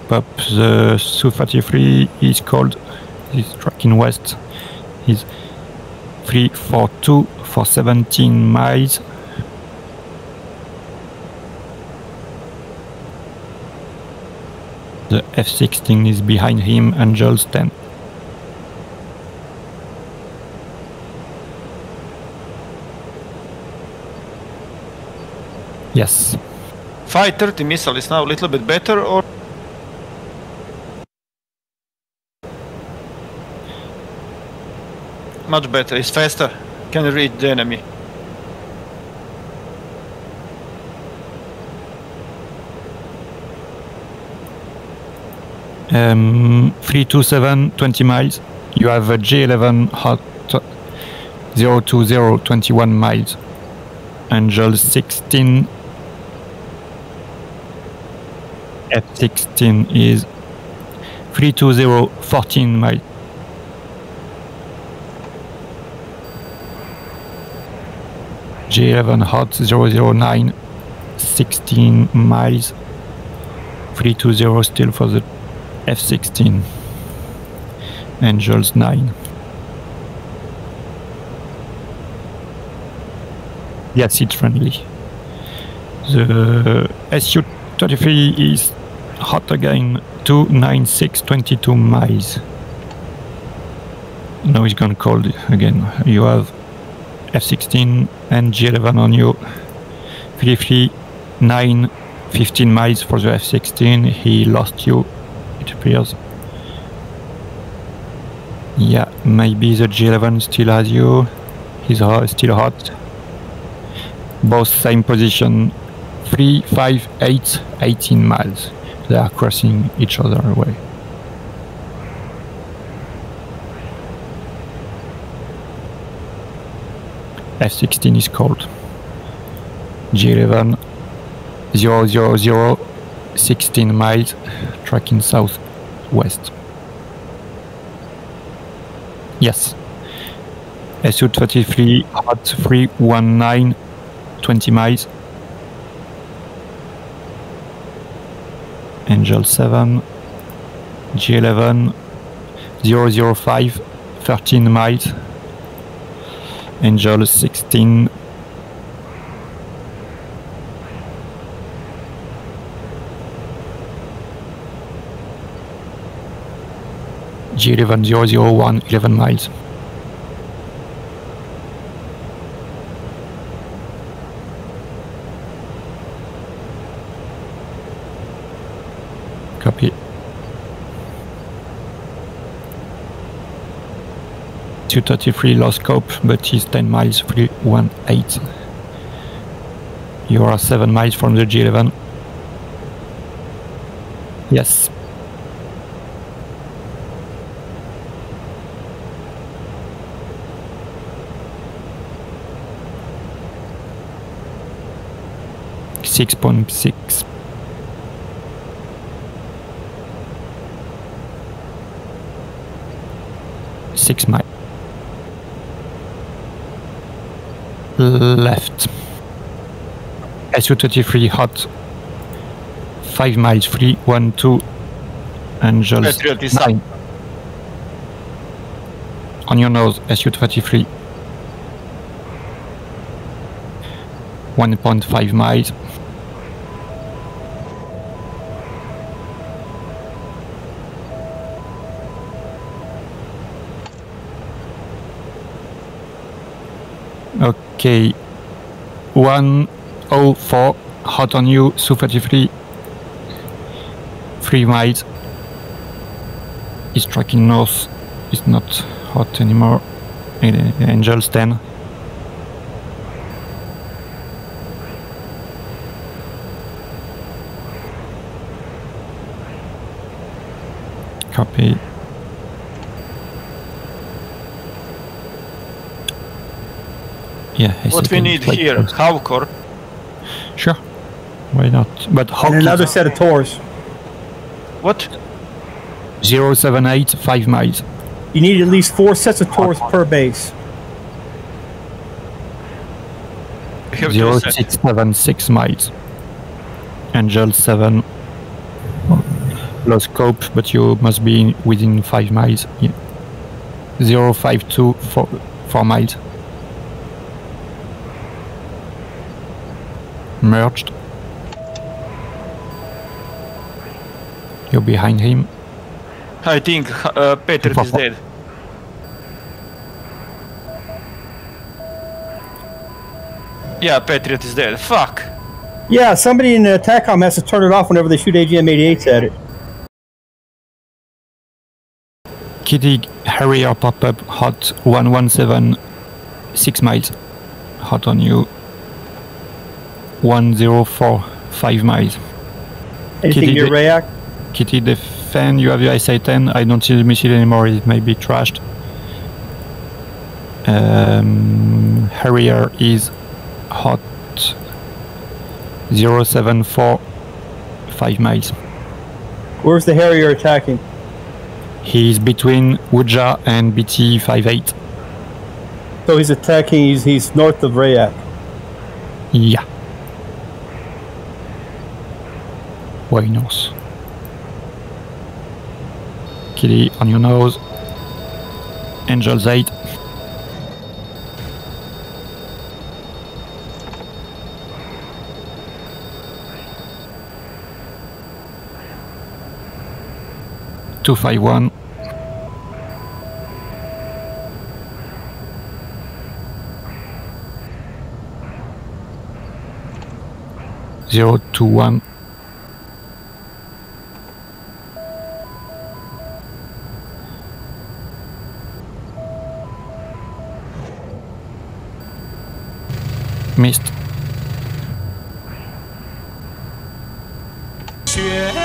up. The Su-33 is called, is tracking west, is 342 for 17 miles. The F-16 is behind him, Angels 10. Yes. Fighter, the missile is now a little bit better, or? Much better, it's faster, can read the enemy. Um, 327, 20 miles. You have a J11 hot 020, 21 miles. Angel 16. F-16 is 320, 14 miles. J11 hot 009, 16 miles. 320 still for the F-16. Angels 9. Yes, it's friendly. The Su-33 is hot again, 296, 22 miles. Now it's gone cold again. You have F-16 and J11 on you. 339, 15 miles for the F-16. He lost you, it appears. Yeah, maybe the J11 still has you. He's still hot. Both same position. 3, 5, 8, 18 miles. They are crossing each other away. F-16 is cold. J11 000, 16 miles, tracking southwest. Yes. Su-33 hot 319, 20 miles. Angel 7, J11 005, 13 miles. Angel 16. J11 001, 11 miles. Copy. Su-33 lost scope, but he's 10 miles, 318. You are 7 miles from the J11. Yes. .6. 6 miles. Left. Su-33 hot 5 miles, 312. Angels 9. On your nose, Su-33 1.5 miles. Okay, 104 hot on you, Su-33 3 miles. He's tracking north. It's not hot anymore. Angels 10. Copy. Yeah. What we need here, Hawkor. Sure. Why not? But and another set of Taurs. What? 078, 5 miles. You need at least 4 sets of Taurs per base. 0676 miles. Angel 7. lost scope, but you must be within 5 miles. Yeah. 052 for 4 miles. Merged. You're behind him. I think Patriot is dead. Yeah, Patriot is dead. Fuck. Yeah, somebody in the TACOM has to turn it off whenever they shoot AGM-88s at it. Kitty, Harrier pop up hot 117, 6 miles. Hot on you. 104, 5 miles. Anything Kitty, near Rayak? Kitty, defend. You have your SA-10. I don't see the missile anymore. It may be trashed. Harrier is hot 074, 5 miles. Where's the Harrier attacking? He's between Wuja and BT-58. So he's attacking, he's north of Rayak. Yeah. Way north. Kitty, on your nose. Angels 8. Two 5-1. Zero 2-1. Missed.